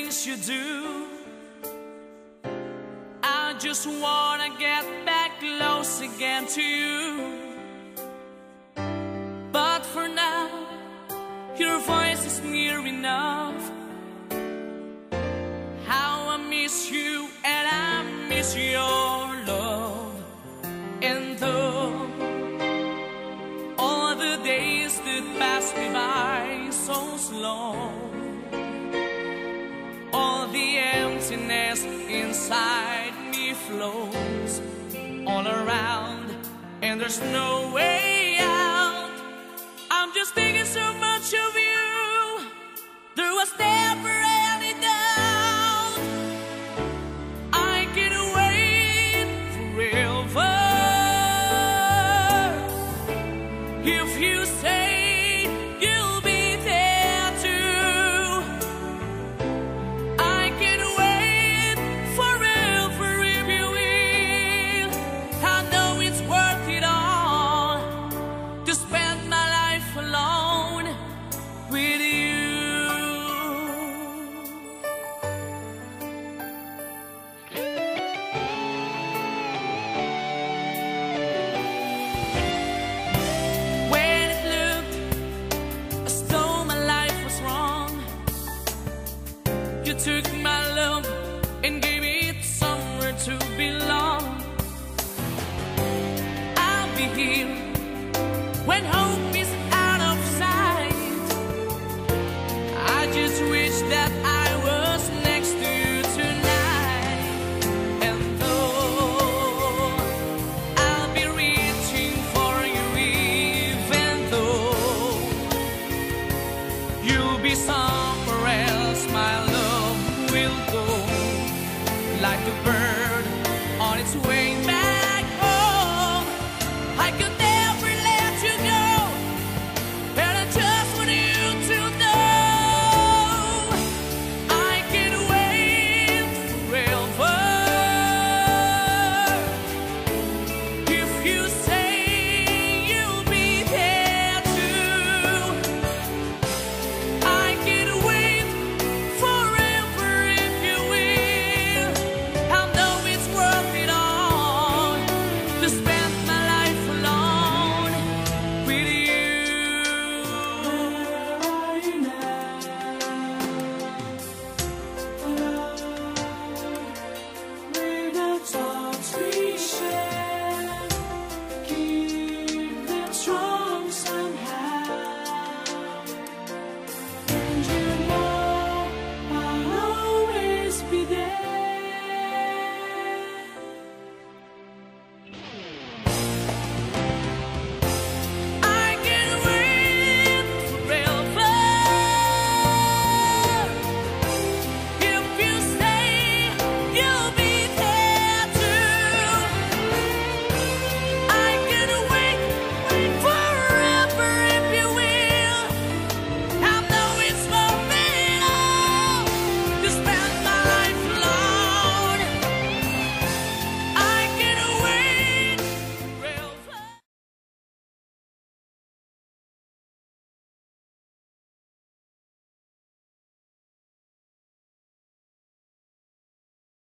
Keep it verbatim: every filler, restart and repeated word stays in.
things you do. I just wanna get back close again to you. But for now, your voice is near enough. How I miss you and I miss your love. And though all the days that pass me by so slow, all the emptiness inside me flows all around, and there's no way out. I'm just thinking so much of you. There was never any doubt I can wait forever if you say you'll be there too. I can wait forever if you will. I know it's worth it all to spend my life alone with you. When it looked as though my life was wrong, you took my love and gave it somewhere to belong. I'll be here when hope is out of sight. I just wish that I was next to you tonight. And though I'll be reaching for you, even though you'll be somewhere else, my love will go like a bird on its way back.